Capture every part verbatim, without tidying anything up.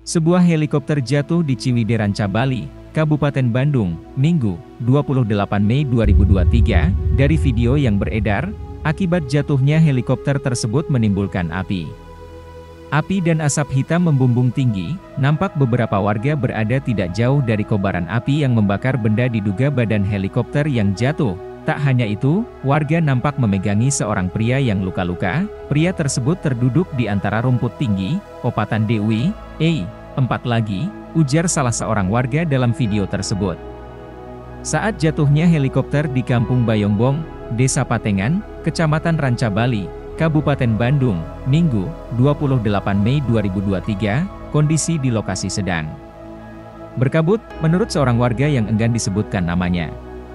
Sebuah helikopter jatuh di Ciwidey Ranca Bali, Kabupaten Bandung, Minggu, dua puluh delapan Mei dua ribu dua puluh tiga. Dari video yang beredar, akibat jatuhnya helikopter tersebut menimbulkan api. Api dan asap hitam membumbung tinggi, nampak beberapa warga berada tidak jauh dari kobaran api yang membakar benda diduga badan helikopter yang jatuh. Tak hanya itu, warga nampak memegangi seorang pria yang luka-luka. Pria tersebut terduduk di antara rumput tinggi. "Opatan Dewi, eh, empat lagi," ujar salah seorang warga dalam video tersebut. Saat jatuhnya helikopter di Kampung Bayongbong, Desa Patengan, Kecamatan Ranca Bali, Kabupaten Bandung, Minggu, dua puluh delapan Mei dua ribu dua puluh tiga, kondisi di lokasi sedang berkabut, menurut seorang warga yang enggan disebutkan namanya.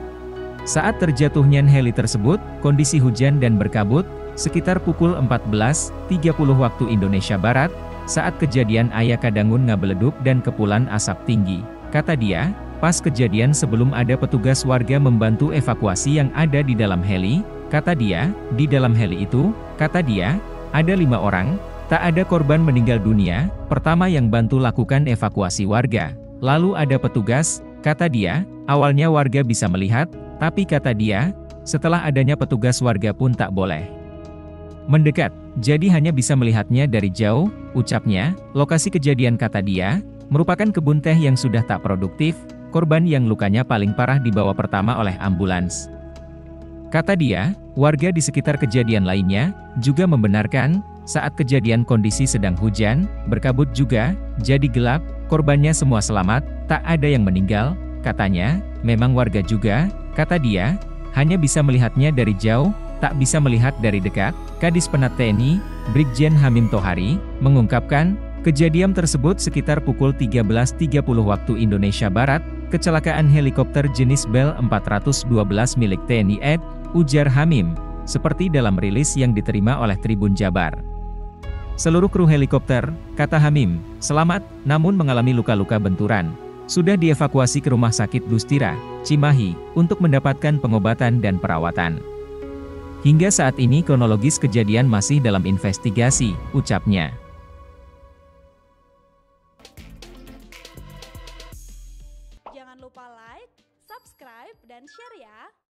Saat terjatuhnya heli tersebut, kondisi hujan dan berkabut, sekitar pukul empat belas tiga puluh waktu Indonesia Barat. Saat kejadian Ayah Kadangun ngabeleduk dan kepulan asap tinggi, kata dia. Pas kejadian sebelum ada petugas warga membantu evakuasi yang ada di dalam heli, kata dia. Di dalam heli itu, kata dia, ada lima orang, tak ada korban meninggal dunia. Pertama yang bantu lakukan evakuasi warga, lalu ada petugas, kata dia. Awalnya warga bisa melihat, tapi kata dia, setelah adanya petugas warga pun tak boleh mendekat, jadi hanya bisa melihatnya dari jauh, ucapnya. Lokasi kejadian, kata dia, merupakan kebun teh yang sudah tak produktif. Korban yang lukanya paling parah dibawa pertama oleh ambulans. Kata dia, warga di sekitar kejadian lainnya juga membenarkan, saat kejadian kondisi sedang hujan, berkabut juga, jadi gelap, korbannya semua selamat, tak ada yang meninggal, katanya. Memang warga juga, kata dia, hanya bisa melihatnya dari jauh, tak bisa melihat dari dekat. Kadis Penat T N I, Brigjen Hamim Tohari, mengungkapkan, kejadian tersebut sekitar pukul tiga belas tiga puluh waktu Indonesia Barat. Kecelakaan helikopter jenis Bell empat ratus dua belas milik T N I A D, ujar Hamim, seperti dalam rilis yang diterima oleh Tribun Jabar. Seluruh kru helikopter, kata Hamim, selamat, namun mengalami luka-luka benturan. Sudah dievakuasi ke Rumah Sakit Dustira, Cimahi, untuk mendapatkan pengobatan dan perawatan. Hingga saat ini kronologis kejadian masih dalam investigasi, ucapnya.